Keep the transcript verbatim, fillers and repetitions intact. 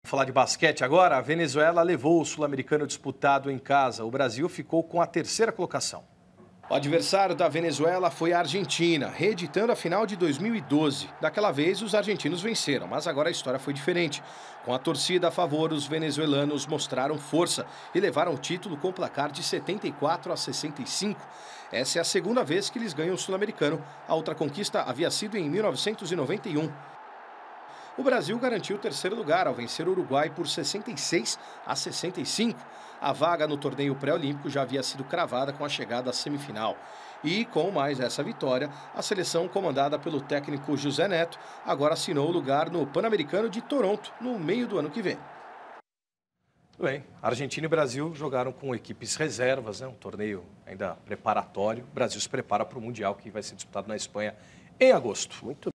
Falar de basquete agora, a Venezuela levou o sul-americano disputado em casa. O Brasil ficou com a terceira colocação. O adversário da Venezuela foi a Argentina, reeditando a final de dois mil e doze. Daquela vez, os argentinos venceram, mas agora a história foi diferente. Com a torcida a favor, os venezuelanos mostraram força e levaram o título com placar de setenta e quatro a sessenta e cinco. Essa é a segunda vez que eles ganham o sul-americano. A outra conquista havia sido em mil novecentos e noventa e um. O Brasil garantiu o terceiro lugar ao vencer o Uruguai por sessenta e seis a sessenta e cinco. A vaga no torneio pré-olímpico já havia sido cravada com a chegada à semifinal. E, com mais essa vitória, a seleção comandada pelo técnico José Neto agora assinou o lugar no Pan-Americano de Toronto no meio do ano que vem. Tudo bem, Argentina e Brasil jogaram com equipes reservas, né? Um torneio ainda preparatório. O Brasil se prepara para o Mundial que vai ser disputado na Espanha em agosto. Muito